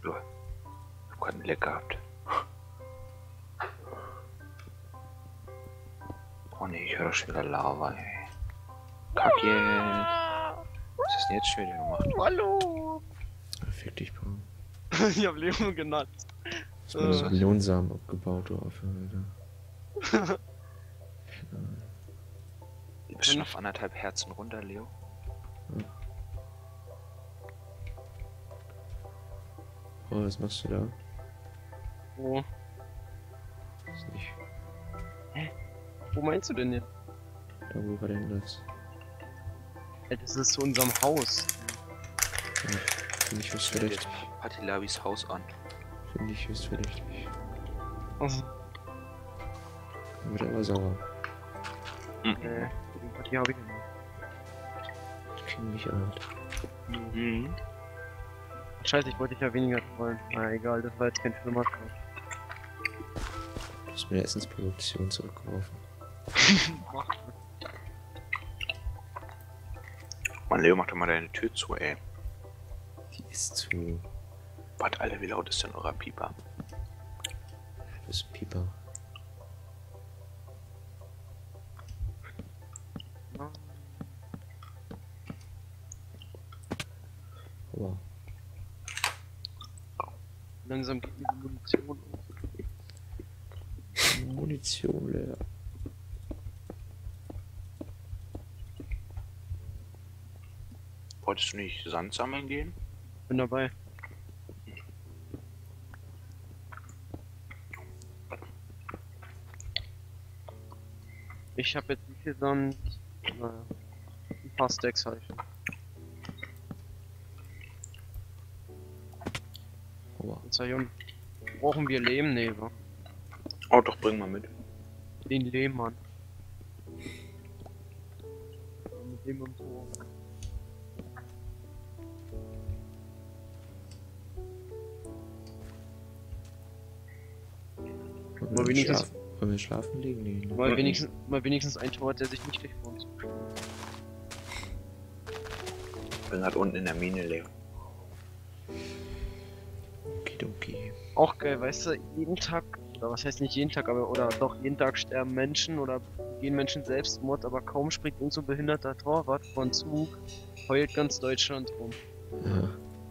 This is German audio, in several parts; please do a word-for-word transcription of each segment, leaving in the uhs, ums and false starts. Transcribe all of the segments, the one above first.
Lol. Ich hab grad einen Leck gehabt. Oh ne, ich höre doch schon wieder Lava, ey. Kacke. Was hast du denn jetzt schon wieder gemacht? Hallo! Fick dich, Bro. Ich hab Leon genannt. Hast meine Äh. Millionensamen abgebaut, du Affe, Alter. Du bist schon auf anderthalb Herzen runter, Leo. Ja. Oh, was machst du da? Wo? Ist nicht. Wo meinst du denn jetzt? Da, wo war denn das? Ey, das ist zu unserem Haus. Ja, finde ich höchst Jetzt verdächtig. Patilabis Haus an. Finde ich höchst verdächtig. Also, Dann wird er aber sauer. äh, die habe ich immer. Ich kenne mich halt. Mhm. Scheiße, ich wollte dich ja weniger trollen. Na egal, das war jetzt kein schlimmer Troll. Du hast mir Essensproduktion zurückgeworfen. Mann, Leo, mach doch mal deine Tür zu, ey. Die ist zu. Warte, Alter, wie laut ist denn euer Pieper? Du bist ein Pieper. Aua. Langsam geht mir die Munition aus. Munition leer. Wolltest du nicht Sand sammeln gehen? Bin dabei. Ich habe jetzt wie viel Sand? Naja, ein paar Stacks habe ich schon. Aua. Zion. Brauchen wir Lehm? Nee, wa? Oh, doch, bring mal mit. Den Lehm, Mann. Mit dem und so. Wollen Mal wir, wenigstens- schlafen? Wollen wir schlafen legen? Nee, ne? Mal wenigstens, mal wenigstens ein Tor, der sich nicht durch uns beschwert. Ich bin halt unten in der Mine, Leo. Okidoki. Auch geil, weißt du, jeden Tag, oder was heißt nicht jeden Tag, aber oder doch jeden Tag sterben Menschen oder gehen Menschen Selbstmord, aber kaum springt irgend so ein behinderter Torwart von Zug, heult ganz Deutschland rum. Ja.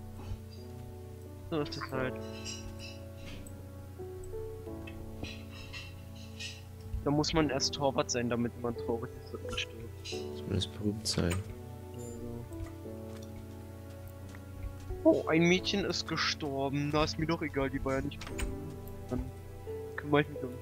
So ist es halt. Da muss man erst Torwart sein, damit man traurig ist und stirbt. Zumindest berühmt sein. Oh, ein Mädchen ist gestorben. Na, ist mir doch egal, die war ja nicht gestorben. Dann kümmere ich mich um.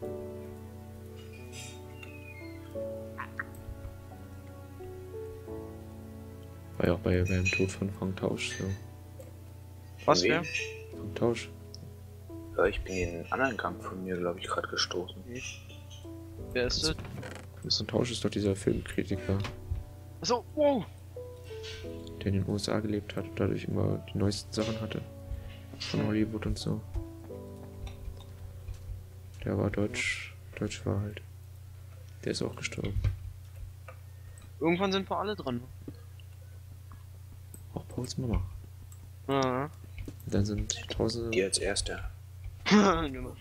War ja auch bei, beim Tod von Frank Tausch so. Was Von wer? wem? Frank Tausch. Ja, ich bin in einen anderen Gang von mir, glaube ich, gerade gestoßen. Wer ist das? Frank Tausch ist doch dieser Filmkritiker, Achso, wow! der in den U S A gelebt hat und dadurch immer die neuesten Sachen hatte. Von Hollywood und so. Der war deutsch. Deutsch war halt. Der ist auch gestorben. Irgendwann sind wir alle dran. Auch Pauls Mama. Ah. Und dann sind tausende. Die als Erster. Genau.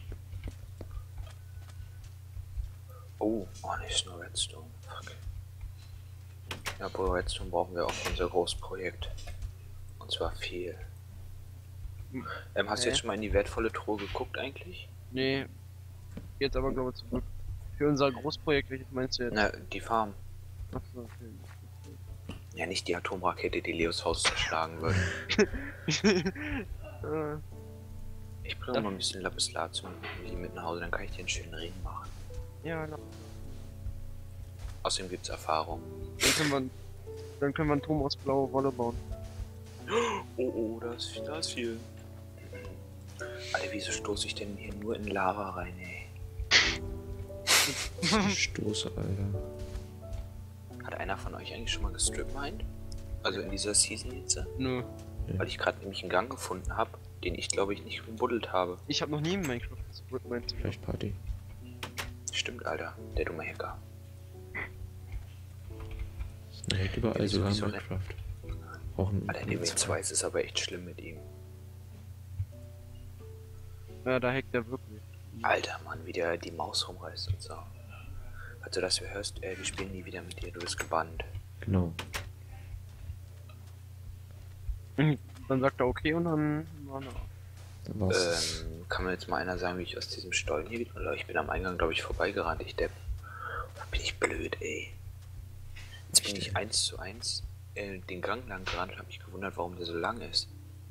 Oh, oh, nicht nur Redstone. Fuck. Ja, aber Redstone brauchen wir auch für unser Großprojekt. Und zwar viel. Hm. Ähm, hast du Okay. jetzt schon mal in die wertvolle Truhe geguckt eigentlich? Nee. Jetzt aber glaube ich zurück. Für unser Großprojekt, welches meinst du jetzt? Na, die Farm. Achso, okay. Ja, nicht die Atomrakete, die Leos Haus zerschlagen wird. äh, Ich bringe mal ein bisschen Lapislazuli mit nach Hause, dann kann ich dir einen schönen Ring machen. ja, na. Außerdem gibt's Erfahrung. Dann können wir, dann können wir einen Turm aus blauer Wolle bauen. Oh, oh, da ist, da ist viel. Alter, wieso stoße ich denn hier nur in Lava rein, ey? Stoße, Alter. Hat einer von euch eigentlich schon mal gestripmined? Also in dieser Season jetzt? Nö. Weil ich gerade nämlich einen Gang gefunden habe, den ich glaube ich nicht gebuddelt habe. Ich habe noch nie in Minecraft gestripmined. Vielleicht Party. Stimmt, Alter, der dumme Hacker. Er hält überall Wieso- sogar in wieso Minecraft. Brauchen Alter, in dem zwei ist es aber echt schlimm mit ihm. Ja, da hackt er wirklich. Alter Mann, wie der die Maus rumreißt und so. Also, dass du hörst, äh, wir spielen nie wieder mit dir, du bist gebannt. Genau. Dann sagt er okay und dann war er. Dann war's. Ähm, kann mir jetzt mal einer sagen, wie ich aus diesem Stollen hier wieder... Oder ich bin am Eingang, glaube ich, vorbeigerannt, ich Depp. Oh, bin ich blöd, ey. Jetzt bin ich eins zu eins äh, den Gang lang gerannt und habe mich gewundert, warum der so lang ist.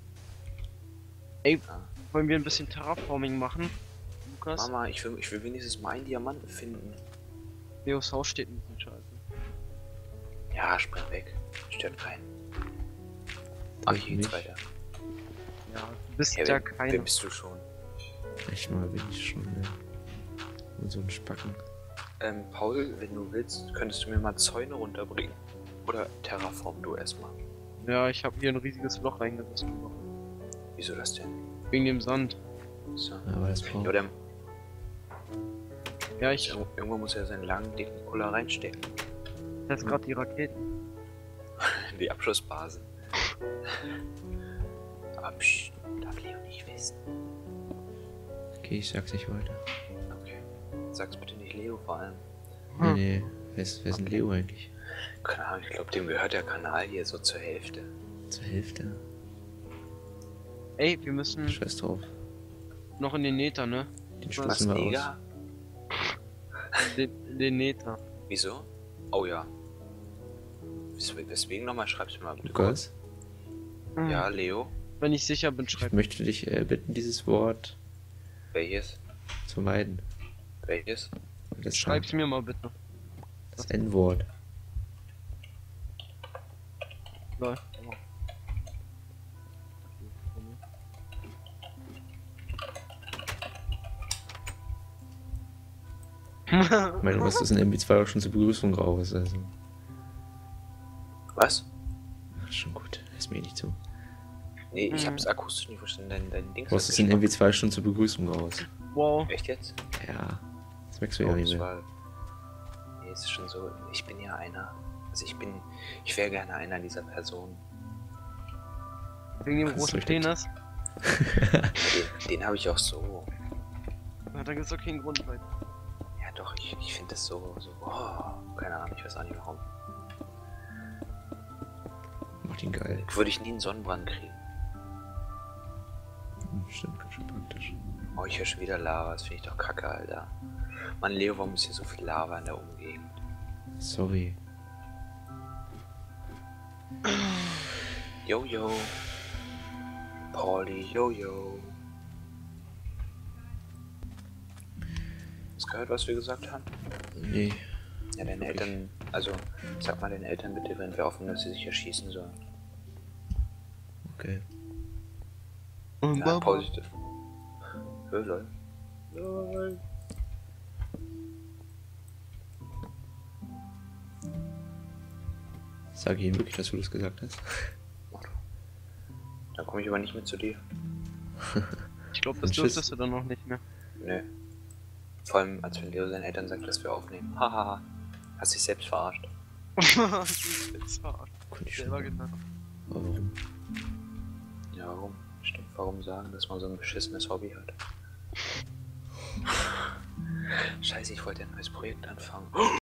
Ey, Ja. wollen wir ein bisschen Terraforming machen? Lukas? Mama, ich will, ich will wenigstens mal einen Diamanten finden. Leos Haus steht ein bisschen scheiße. Ja, spring weg. Stört keinen. Ach, hier geht's Nicht. weiter. Ja, du bist Ja, ja wer, keiner. wer bist du schon? Echt mal bin ich schon, ne? Und so ein Spacken. Ähm, Paul, wenn du willst, könntest du mir mal Zäune runterbringen. Oder terraform du erstmal. Ja, ich habe hier ein riesiges Loch reingerissen. Wieso das denn? Wegen dem Sand. So. Aber das Ja, braucht. oder Ja, ich irgendwo, irgendwo muss er seinen langen, dicken Puller reinstecken. teste gerade die Raketen. In die Abschussbasen. Aber psch, darf Leo nicht wissen. Okay, ich sag's nicht weiter. Okay. Sag's bitte nicht Leo vor allem. Nee, Hm. nee. Wer ist, wer ist denn Leo eigentlich? Keine Ahnung, ich glaube, dem gehört der Kanal hier so zur Hälfte. Zur Hälfte. Ey, wir müssen Scheiß drauf. noch in den Nether, ne? Den Was, schmeißen wir aus. Neger? Den, den Nether. Wieso? Oh ja. Wes- Weswegen nochmal? Schreib's mir mal bitte. Lukas, Hm. Ja, Leo. Wenn ich sicher bin, ich schreib. möchte dich äh, bitten, dieses Wort Welches? zu vermeiden. Welches? Das, Schreib's mir mal bitte. das N-Wort. Läuft. Ich meine, du hast das in M B zwei auch schon zur Begrüßung raus, also. Was? Ach, schon gut, ist mir nicht zu. Nee, ich Mhm. hab's akustisch nicht verstanden. Dein, dein Ding Du hast es in M B zwei schon zur Begrüßung raus. Wow. Echt jetzt? Ja, das merkst du ja Oh, nicht das mehr. war... Nee, es ist schon so. Ich bin ja einer. Also ich bin... Ich wäre gerne einer dieser Personen. Wegen dem Das großen leuchtet. Penis. Den, den habe ich auch so. Ja, da gibt's doch keinen Grund, weil. Ja doch, ich, ich finde das so, so... Oh, keine Ahnung, ich weiß auch nicht warum. Macht ihn geil. Würde ich nie einen Sonnenbrand kriegen. Hm, stimmt, ganz schön praktisch. Oh, ich höre schon wieder Lava. Das finde ich doch kacke, Alter. Mann, Leo, warum ist hier so viel Lava in der Umgegend? Sorry. Yo, yo. Pauli, yo, yo. Hast du gehört, was wir gesagt haben? Nee. Ja, deine Eltern, also sag mal den Eltern bitte, wenn wir offen, dass sie sich erschießen sollen. Okay. Ja, positiv. Ja, lol. Lol. Sag ihm wirklich, dass du das gesagt hast. Mach doch. Dann komme ich aber nicht mit zu dir. Ich glaube, das Tschüss. dürftest du dann noch nicht mehr. Nö. Vor allem, als wenn Leo seinen Eltern sagt, dass wir aufnehmen. Hahaha. Hast dich selbst verarscht. Jetzt verarscht. Könnte ich Selber schon. getan. Aber warum? Ja, warum? Stimmt, warum sagen, dass man so ein beschissenes Hobby hat? Scheiße, ich wollte ein neues Projekt anfangen.